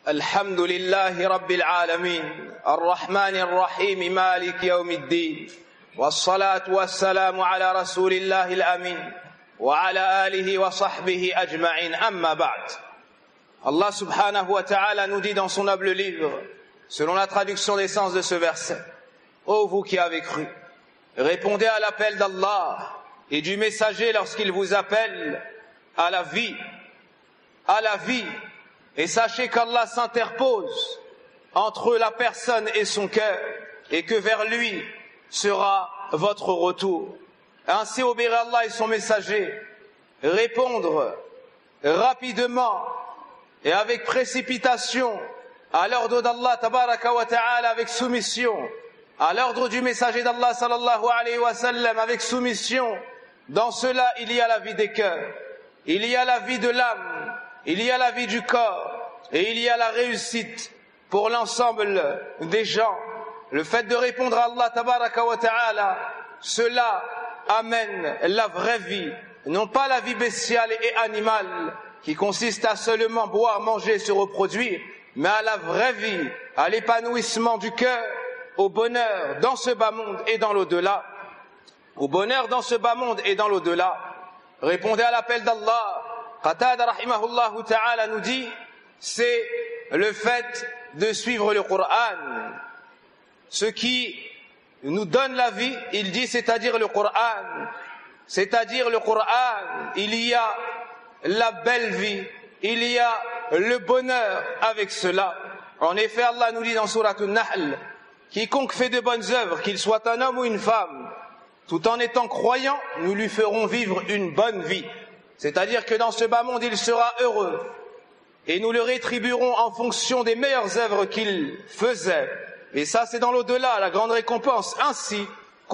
الحمد لله رب العالمين الرحمن الرحيم مالك يوم الدين والصلاة والسلام على رسول الله الأمين وعلى آله وصحبه أجمعين أما بعد. Allah subhanahu wa ta'ala nous dit dans son noble livre, selon la traduction des sens de ce verset: ô vous qui avez cru, répondez à l'appel d'Allah et du messager lorsqu'il vous appelle à la vie, et sachez qu'Allah s'interpose entre la personne et son cœur, et que vers lui sera votre retour. Ainsi obéir Allah et son messager, répondre rapidement et avec précipitation à l'ordre d'Allah tabaraka wa ta'ala avec soumission, à l'ordre du messager d'Allah sallallahu alayhi wa sallam avec soumission. Dans cela, il y a la vie des cœurs, il y a la vie de l'âme, il y a la vie du corps, et il y a la réussite pour l'ensemble des gens. Le fait de répondre à Allah tabaraka wa ta'ala, cela amène la vraie vie, non pas la vie bestiale et animale qui consiste à seulement boire, manger, se reproduire, mais à la vraie vie, à l'épanouissement du cœur, au bonheur dans ce bas monde et dans l'au-delà. Au bonheur dans ce bas monde et dans l'au-delà. Répondez à l'appel d'Allah. Qatada rahimahullah ta'ala nous dit, c'est le fait de suivre le Coran. Ce qui nous donne la vie, il dit, c'est-à-dire le Coran. C'est-à-dire le Coran, il y a la belle vie, il y a le bonheur avec cela. En effet, Allah nous dit dans Sourate An-Nahl, quiconque fait de bonnes œuvres, qu'il soit un homme ou une femme, tout en étant croyant, nous lui ferons vivre une bonne vie. C'est-à-dire que dans ce bas monde, il sera heureux. Et nous le rétribuerons en fonction des meilleures œuvres qu'il faisait. Et ça, c'est dans l'au-delà, la grande récompense. Ainsi,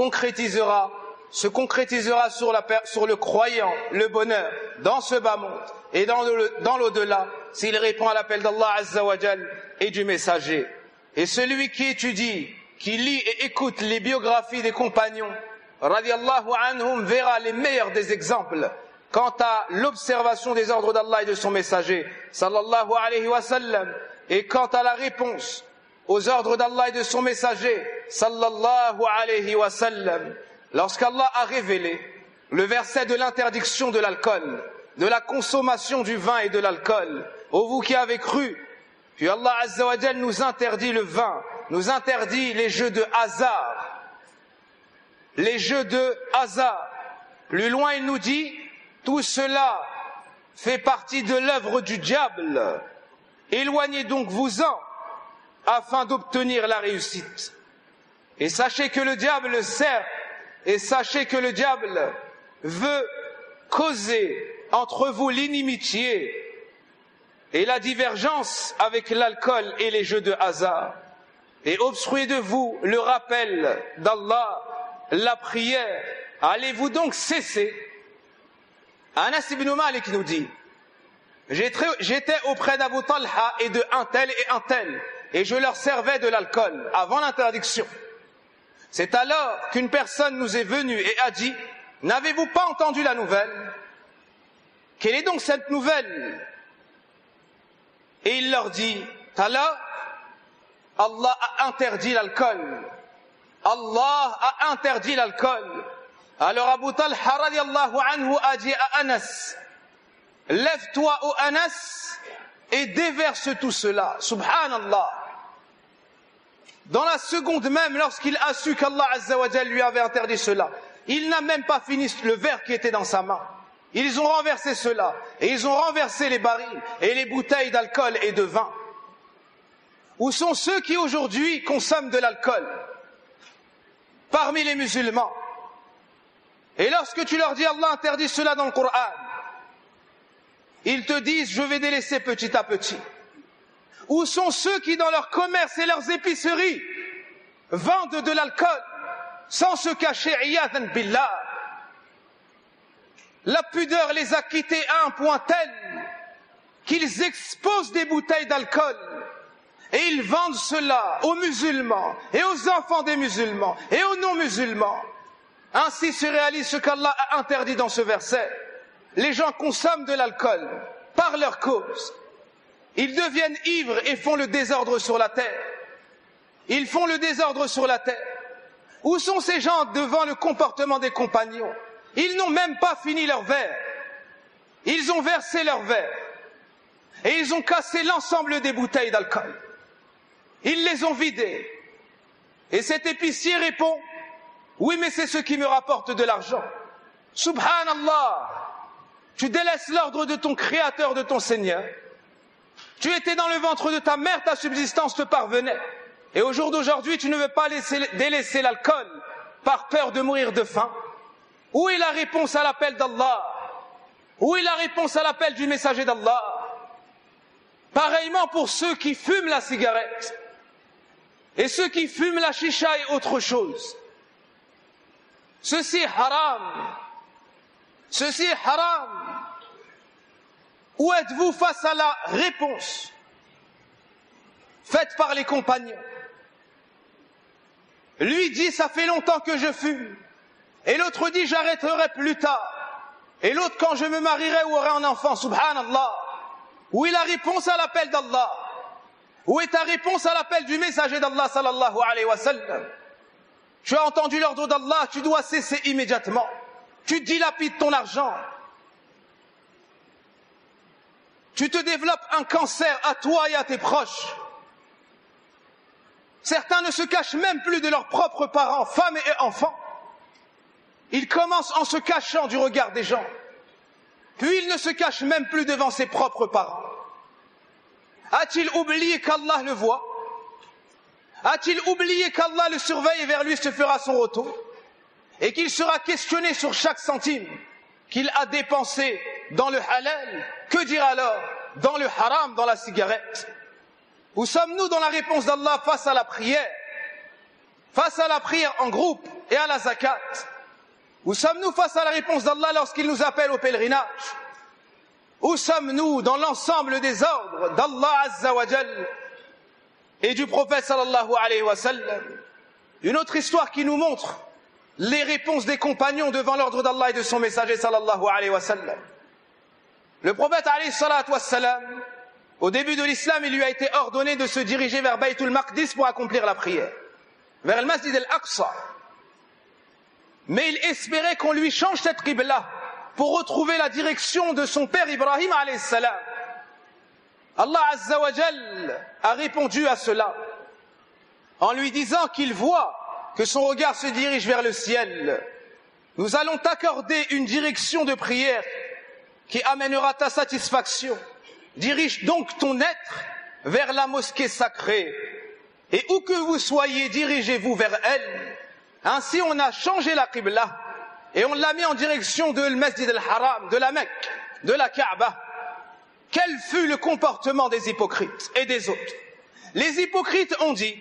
se concrétisera sur le croyant, le bonheur, dans ce bas monde et dans l'au-delà, s'il répond à l'appel d'Allah Azza wa Jal et du messager. Et celui qui étudie, qui lit et écoute les biographies des compagnons, radiallahu anhum, verra les meilleurs des exemples quant à l'observation des ordres d'Allah et de son messager, sallallahu alayhi wa sallam, et quant à la réponse aux ordres d'Allah et de son messager, sallallahu alayhi wa sallam. Lorsqu'Allah a révélé le verset de l'interdiction de l'alcool, de la consommation du vin et de l'alcool, ô vous qui avez cru, puis Allah Azza wa Jal nous interdit le vin, nous interdit les jeux de hasard. Les jeux de hasard. Plus loin, il nous dit, tout cela fait partie de l'œuvre du diable. Éloignez donc vous-en afin d'obtenir la réussite. Et sachez que le diable sert, et sachez que le diable veut causer entre vous l'inimitié et la divergence avec l'alcool et les jeux de hasard, et obstruer de vous le rappel d'Allah, la prière. Allez-vous donc cesser? Anas ibn Malik nous dit, j'étais auprès d'Abu Talha et de un tel et un tel, et je leur servais de l'alcool avant l'interdiction. C'est alors qu'une personne nous est venue et a dit, n'avez-vous pas entendu la nouvelle? Quelle est donc cette nouvelle? Et il leur dit, Allah a interdit l'alcool. Allah a interdit l'alcool. Alors Abu Talha radiallahu anhu a dit à Anas, lève-toi ô Anas et déverse tout cela. Subhanallah. Dans la seconde même, lorsqu'il a su qu'Allah Azza wa Jal lui avait interdit cela, il n'a même pas fini le verre qui était dans sa main. Ils ont renversé cela, et ils ont renversé les barils et les bouteilles d'alcool et de vin. Où sont ceux qui aujourd'hui consomment de l'alcool parmi les musulmans? Et lorsque tu leur dis Allah interdit cela dans le Coran, ils te disent je vais délaisser petit à petit. Où sont ceux qui dans leur commerce et leurs épiceries vendent de l'alcool sans se cacher, iyadhan billah? La pudeur les a quittés à un point tel qu'ils exposent des bouteilles d'alcool et ils vendent cela aux musulmans et aux enfants des musulmans et aux non-musulmans. Ainsi se réalise ce qu'Allah a interdit dans ce verset. Les gens consomment de l'alcool par leur cause. ils deviennent ivres et font le désordre sur la terre. Ils font le désordre sur la terre. Où sont ces gens devant le comportement des compagnons? Ils n'ont même pas fini leur verre. Ils ont versé leur verre. Et ils ont cassé l'ensemble des bouteilles d'alcool. Ils les ont vidées. Et cet épicier répond, oui, mais c'est ce qui me rapporte de l'argent. Subhanallah, tu délaisses l'ordre de ton Créateur, de ton Seigneur. Tu étais dans le ventre de ta mère, ta subsistance te parvenait. Et au jour d'aujourd'hui, tu ne veux pas délaisser l'alcool par peur de mourir de faim. Où est la réponse à l'appel d'Allah? Où est la réponse à l'appel du messager d'Allah? Pareillement pour ceux qui fument la cigarette et ceux qui fument la chicha et autre chose. Ceci est haram. Ceci est haram. Où êtes-vous face à la réponse faite par les compagnons? Lui dit, ça fait longtemps que je fume. Et l'autre dit, j'arrêterai plus tard. Et l'autre, quand je me marierai ou aurai un enfant, subhanallah. Où est la réponse à l'appel d'Allah? Où est ta réponse à l'appel du messager d'Allah sallallahu alayhi wa sallam? Tu as entendu l'ordre d'Allah, tu dois cesser immédiatement. Tu dilapides ton argent. Tu te développes un cancer à toi et à tes proches. Certains ne se cachent même plus de leurs propres parents, femmes et enfants. Ils commencent en se cachant du regard des gens. Puis ils ne se cachent même plus devant ses propres parents. A-t-il oublié qu'Allah le voit? A-t-il oublié qu'Allah le surveille et vers lui se fera son retour? Et qu'il sera questionné sur chaque centime qu'il a dépensé dans le halal? Que dire alors dans le haram, dans la cigarette? Où sommes-nous dans la réponse d'Allah face à la prière? Face à la prière en groupe et à la zakat? Où sommes-nous face à la réponse d'Allah lorsqu'il nous appelle au pèlerinage? Où sommes-nous dans l'ensemble des ordres d'Allah Azza wa Jal et du prophète sallallahu alayhi wa sallam? Une autre histoire qui nous montre les réponses des compagnons devant l'ordre d'Allah et de son messager sallallahu alayhi wa sallam. Le prophète alayhi salatu wa sallam, au début de l'islam, il lui a été ordonné de se diriger vers Baytul Maqdis pour accomplir la prière, vers le Masjid al-Aqsa. Mais il espérait qu'on lui change cette qibla pour retrouver la direction de son père Ibrahim alayhi salam. Allah Azza wa Jal a répondu à cela en lui disant qu'il voit que son regard se dirige vers le ciel. Nous allons t'accorder une direction de prière qui amènera ta satisfaction. Dirige donc ton être vers la mosquée sacrée. Et où que vous soyez, dirigez-vous vers elle. Ainsi, on a changé la qibla et on l'a mis en direction de Masjid al-Haram, de la Mecque, de la Kaaba. Quel fut le comportement des hypocrites et des autres? Les hypocrites ont dit,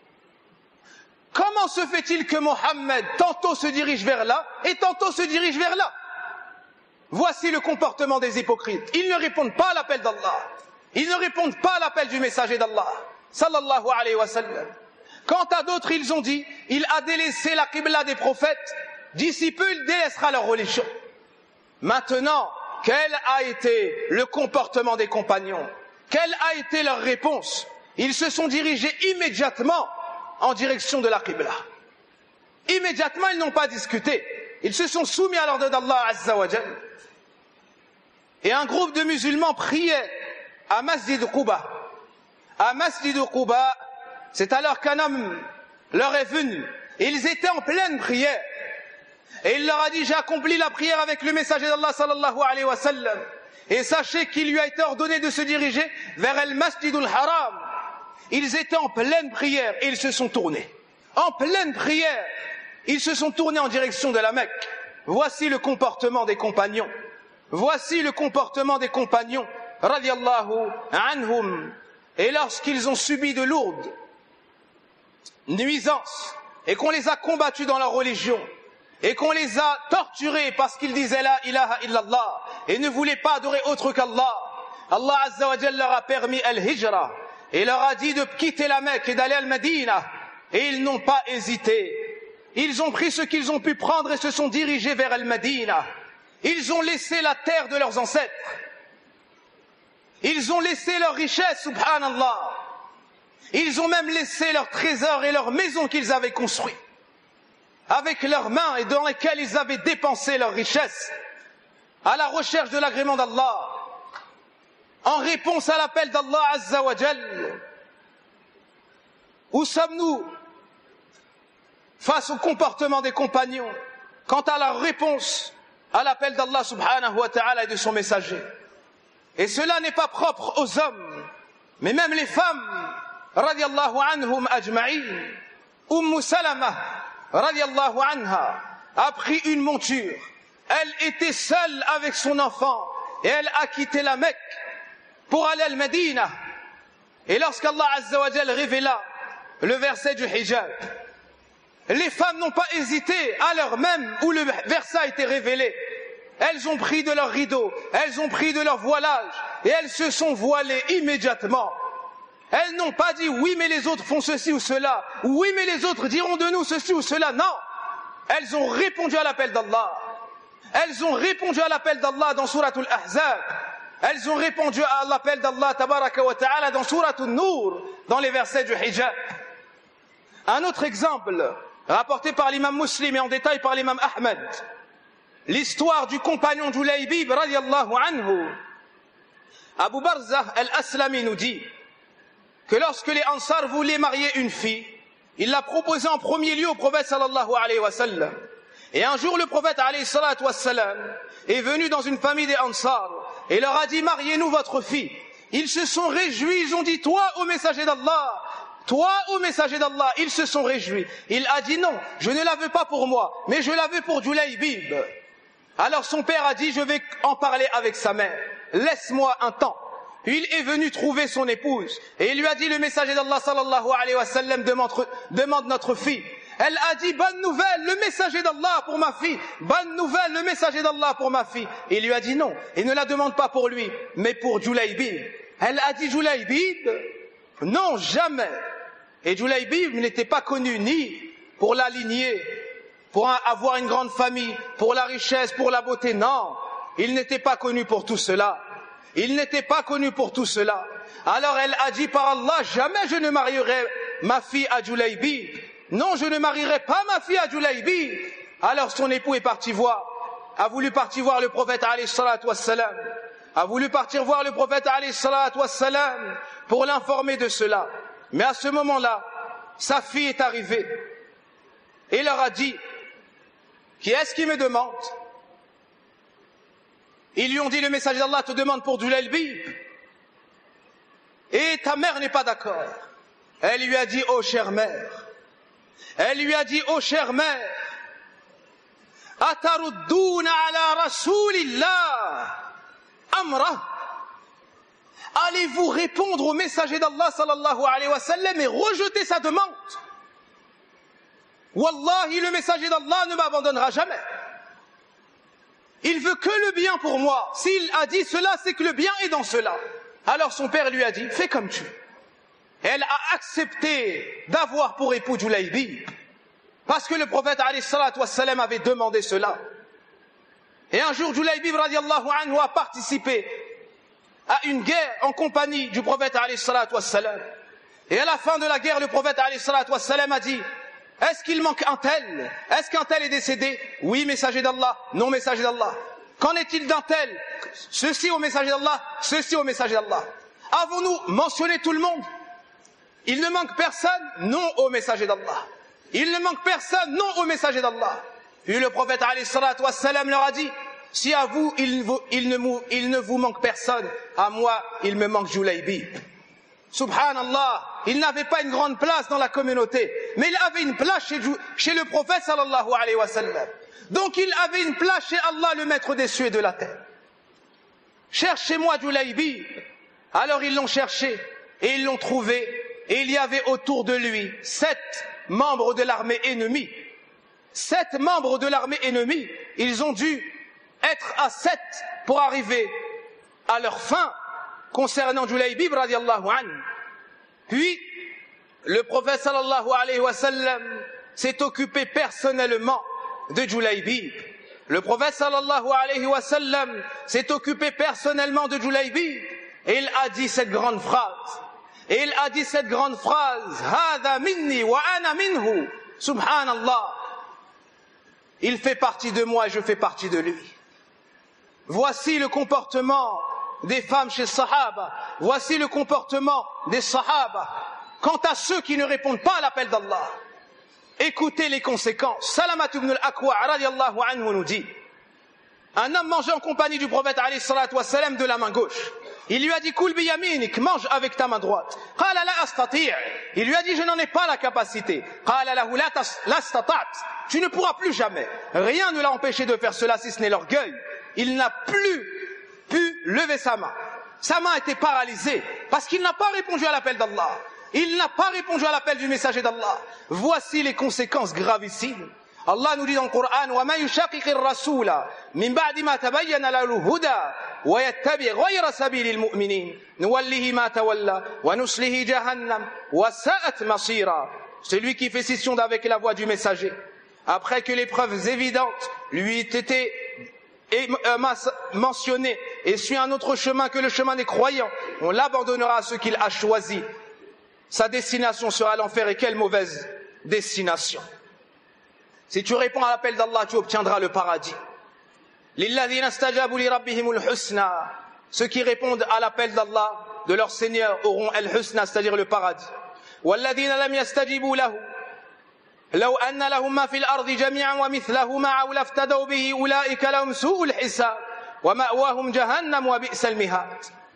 comment se fait-il que Mohammed tantôt se dirige vers là et tantôt se dirige vers là? Voici le comportement des hypocrites. Ils ne répondent pas à l'appel d'Allah. Ils ne répondent pas à l'appel du messager d'Allah, sallallahu alayhi wa sallam. Quant à d'autres, ils ont dit, il a délaissé la qibla des prophètes, d'ici peu il délaissera leur religion. Maintenant, quel a été le comportement des compagnons? Quelle a été leur réponse? Ils se sont dirigés immédiatement en direction de la qibla. Immédiatement, ils n'ont pas discuté. Ils se sont soumis à l'ordre d'Allah Azza wa Jal. Et un groupe de musulmans priait à Masjid Quba. À Masjid Quba, c'est alors qu'un homme leur est venu. Et ils étaient en pleine prière. Et il leur a dit, j'ai accompli la prière avec le messager d'Allah sallallahu alayhi wa sallam. Et sachez qu'il lui a été ordonné de se diriger vers el Masjid al-Haram. Ils étaient en pleine prière et ils se sont tournés. En pleine prière, ils se sont tournés en direction de la Mecque. Voici le comportement des compagnons. Voici le comportement des compagnons, radiyallahu anhum. Et lorsqu'ils ont subi de lourdes nuisances et qu'on les a combattus dans leur religion et qu'on les a torturés parce qu'ils disaient la ilaha illallah et ne voulaient pas adorer autre qu'Allah, Allah Azza wa Jalla leur a permis al-hijra et leur a dit de quitter la Mecque et d'aller à Al-Madina, et ils n'ont pas hésité. Ils ont pris ce qu'ils ont pu prendre et se sont dirigés vers Al-Madina. Ils ont laissé la terre de leurs ancêtres. Ils ont laissé leur richesse, subhanallah. Ils ont même laissé leurs trésors et leurs maisons qu'ils avaient construits avec leurs mains et dans lesquelles ils avaient dépensé leur richesse à la recherche de l'agrément d'Allah, en réponse à l'appel d'Allah Azza wa Jal. Où sommes-nous face au comportement des compagnons quant à la réponse à l'appel d'Allah subhanahu wa ta'ala et de son messager? Et cela n'est pas propre aux hommes, mais même les femmes, radiallahu anhum ajma'in. Salama, radiallahu anha, a pris une monture. Elle était seule avec son enfant et elle a quitté la Mecque pour aller à Al-Medina. Et lorsqu'Allah Azza wa Jal révéla le verset du hijab, les femmes n'ont pas hésité à l'heure même où le verset a été révélé. Elles ont pris de leurs rideaux, elles ont pris de leur voilage et elles se sont voilées immédiatement. Elles n'ont pas dit oui mais les autres font ceci ou cela, oui mais les autres diront de nous ceci ou cela. Non, elles ont répondu à l'appel d'Allah. Elles ont répondu à l'appel d'Allah dans Suratul Ahzab. Elles ont répondu à l'appel d'Allah tabaraka wa ta'ala dans Suratul Nur, dans les versets du hijab. Un autre exemple, rapporté par l'imam Muslim et en détail par l'imam Ahmed, l'histoire du compagnon Julaybib radiallahu anhu. Abu Barzah al-Aslami nous dit que lorsque les Ansar voulaient marier une fille, il l'a proposé en premier lieu au prophète sallallahu alayhi wa sallam. Et un jour le prophète alayhi salatu wa sallam est venu dans une famille des Ansar et leur a dit mariez-nous votre fille. Ils se sont réjouis, ils ont dit toi ô messager d'Allah, toi ô messager d'Allah. Ils se sont réjouis. Il a dit non, je ne la veux pas pour moi, mais je la veux pour Julaybib. Alors son père a dit je vais en parler avec sa mère, laisse-moi un temps. Puis il est venu trouver son épouse et il lui a dit le messager d'Allah sallallahu alayhi wa sallam demande notre fille. Elle a dit bonne nouvelle, le messager d'Allah pour ma fille, bonne nouvelle, le messager d'Allah pour ma fille. Il lui a dit non, et ne la demande pas pour lui, mais pour Julaybib. Elle a dit Julaybib, non jamais. Et Julaybib n'était pas connu ni pour la lignée, pour avoir une grande famille, pour la richesse, pour la beauté, non. Il n'était pas connu pour tout cela. Il n'était pas connu pour tout cela. Alors elle a dit par Allah, jamais je ne marierai ma fille à Julaybib. Non, je ne marierai pas ma fille à Julaybib. Alors son époux est parti voir, a voulu partir voir le prophète alayhi salatu wassalam, a voulu partir voir le prophète alayhi salatu wassalam pour l'informer de cela. Mais à ce moment-là, sa fille est arrivée et leur a dit, qui est-ce qui me demande? Ils lui ont dit, le messager d'Allah te demande pour Julaybib. Et ta mère n'est pas d'accord. Elle lui a dit, oh chère mère, elle lui a dit, oh chère mère, atarudduna ala rasulillah amra. Allez-vous répondre au messager d'Allah sallallahu alayhi wa sallam et rejeter sa demande? Wallahi, le messager d'Allah ne m'abandonnera jamais. Il veut que le bien pour moi. S'il a dit cela, c'est que le bien est dans cela. Alors son père lui a dit, fais comme tu veux. Elle a accepté d'avoir pour époux Julaybib, parce que le prophète alayhi salatu wassalam avait demandé cela. Et un jour, Julaybib radiallahu anhu a participé à une guerre en compagnie du prophète alayhi salatu wassalam. Et à la fin de la guerre, le prophète alayhi salatu wassalam a dit, est-ce qu'il manque un tel? Est-ce qu'un tel est décédé? Oui, messager d'Allah. Non, messager d'Allah. Qu'en est-il d'un tel? Ceci au messager d'Allah, ceci au messager d'Allah. Avons-nous mentionné tout le monde? Il ne manque personne? Non au messager d'Allah. Il ne manque personne? Non au messager d'Allah. Puis le prophète alayhi salatu wassalam leur a dit, si à vous il ne vous manque personne, à moi il me manque Julaybib. Subhanallah, il n'avait pas une grande place dans la communauté, mais il avait une place chez le prophète sallallahu alayhi wa sallam. Donc il avait une place chez Allah, le maître des cieux et de la terre. Cherchez-moi Julaybib. Alors ils l'ont cherché et ils l'ont trouvé, et il y avait autour de lui 7 membres de l'armée ennemie. 7 membres de l'armée ennemie. Ils ont dû être à 7 pour arriver à leur fin concernant Julaybib radiallahu anhu. Puis le prophète sallallahu alayhi wa sallam s'est occupé personnellement de Julaybib. Le prophète sallallahu alayhi wa sallam s'est occupé personnellement de Julaybib Et il a dit cette grande phrase. Et il a dit cette grande phrase, Hada minni wa ana minhu. Subhanallah. Il fait partie de moi et je fais partie de lui. Voici le comportement des femmes chez Sahaba. Voici le comportement des Sahaba. Quant à ceux qui ne répondent pas à l'appel d'Allah, écoutez les conséquences. Salamat ibn al-Akwa radiyallahu anhu nous dit, un homme mangeait en compagnie du prophète alayhi salatu wa salam de la main gauche. Il lui a dit, Kul bi yaminik, mange avec ta main droite. Qala la astati'. Il lui a dit, je n'en ai pas la capacité. Qala lahu la astata'. Tu ne pourras plus jamais. Rien ne l'a empêché de faire cela si ce n'est l'orgueil. Il n'a plus pu lever sa main. Sa main était paralysée parce qu'il n'a pas répondu à l'appel d'Allah. Il n'a pas répondu à l'appel du messager d'Allah. Voici les conséquences gravissimes. Allah nous dit dans le Coran, وَمَا يُشَاقِقِ الرَّسُولَ مِنْ بَعْدِ مَا تَبَيَّنَ لَهُ الْهُدَى وَيَتَّبِعْ غَيْرَ سَبِيلِ الْمُؤْمِنِينَ نُوَلِّهِ مَا تَوَلَّى وَنُصْلِهِ جَهَنَّمَ وَسَاءَتْ مَصِيرًا. Celui qui fait scission d'avec la voix du messager, après que les preuves évidentes lui aient été mentionnées et suit un autre chemin que le chemin des croyants, on l'abandonnera à ceux qu'il a choisis. Sa destination sera l'enfer, et quelle mauvaise destination. Si tu réponds à l'appel d'Allah, tu obtiendras le paradis. Lilladhina istajabu li rabbihimul husna. Ceux qui répondent à l'appel d'Allah, de leur Seigneur, auront al-husna, c'est-à-dire le paradis. Walladhina lam yastajibu lahu. Law anna lahum ma fil ardi jami'an wa mithlahu ma'ahu laftadaw bihi ulaika lahum su'ul hisab wa ma'wahum jahannam wa bi'sal mihad.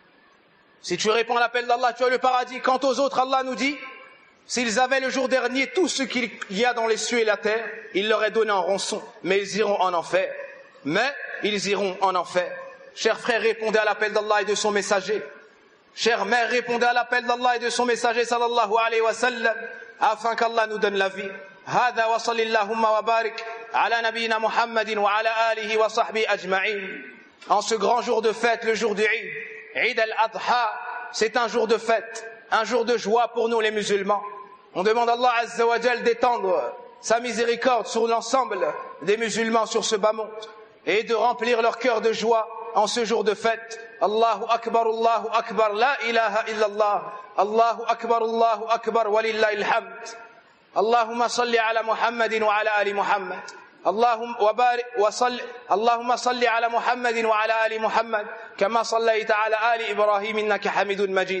Si tu réponds à l'appel d'Allah, tu as le paradis. Quant aux autres, Allah nous dit, s'ils avaient le jour dernier tout ce qu'il y a dans les cieux et la terre, il leur est donné en rançon, mais ils iront en enfer. Mais ils iront en enfer. Chers frères, répondez à l'appel d'Allah et de son messager. Chères mères, répondez à l'appel d'Allah et de son messager sallallahu alayhi wa sallam, afin qu'Allah nous donne la vie. Hada wa sallillahumma wa barik ala nabiyina Muhammadin wa ala alihi wa sahbihi ajma'in. En ce grand jour de fête, le jour du Eid, Eid al-Adha, c'est un jour de fête, un jour de joie pour nous les musulmans. On demande à Allah Azza wa Jal d'étendre sa miséricorde sur l'ensemble des musulmans sur ce bas monde et de remplir leur cœur de joie en ce jour de fête. Allahu Akbar, la ilaha illallah, Allahu Akbar, walillahil hamd. Allahumma salli ala Muhammadin wa ala ali Muhammad. اللهم صل على محمد وعلى آل محمد كما صليت على آل إبراهيم إنك حميد مجيد.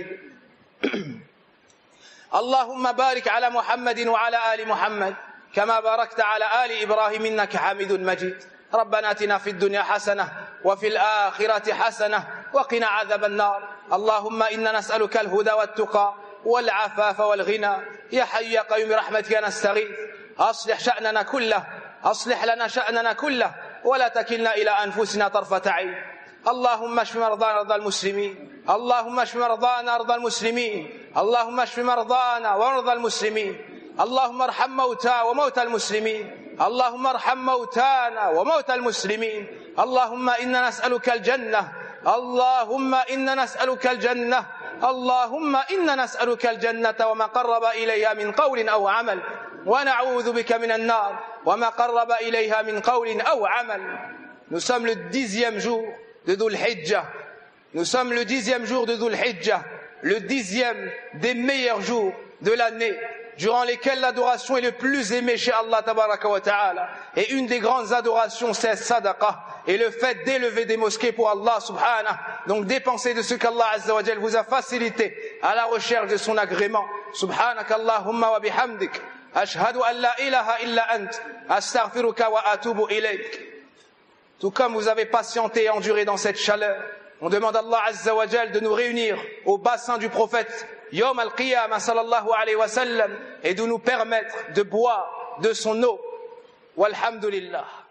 اللهم بارك على محمد وعلى آل محمد كما باركت على آل إبراهيم إنك حميد مجيد. ربنا آتنا في الدنيا حسنة وفي الآخرة حسنة وقنا عذاب النار. اللهم إنا نسألك الهدى والتقى والعفاف والغنى. يا حي يا قيوم برحمتك نستغيث. أصلح شأننا كله، أصلح لنا شأننا كله ولا تكلنا إلى أنفسنا طرفة عين. اللهم اشف مرضانا مرضى المسلمين. اللهم اشف مرضانا مرضى المسلمين. اللهم اشف مرضانا ومرضى المسلمين. اللهم ارحم موتى وموتى المسلمين. اللهم ارحم موتانا وموتى المسلمين. اللهم إنا نسألك الجنة. اللهم إنا نسألك الجنة. اللهم إنا نسألك الجنة وما قرب إليها من قول أو عمل، ونعوذ بك من النار وما قرب إليها من قول أو عمل. Nous sommes le 10e jour de Dhul Hijjah. Nous sommes le 10e jour de Dhul Hijjah, le 10e des meilleurs jours de l'année, durant lesquels l'adoration est le plus aimée chez Allah tabaraka wa ta'ala. Et une des grandes adorations, c'est sadaqa, et le fait d'élever des mosquées pour Allah subhanahu. Donc dépenser de ce qu'Allah azza wa jal vous a facilité à la recherche de son agrément. Subhanaka Allahumma wa bihamdik. Ashhadu an la ilaha illa ant. Astaghfiruka wa atubu ilayk. Tout comme vous avez patienté et enduré dans cette chaleur, on demande à Allah azza wa jal de nous réunir au bassin du prophète Yawm al-Qiyamah sallallahu alayhi wa sallam et de nous permettre de boire de son eau. Walhamdulillah.